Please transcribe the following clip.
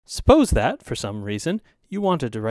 Suppose that, for some reason, you wanted to write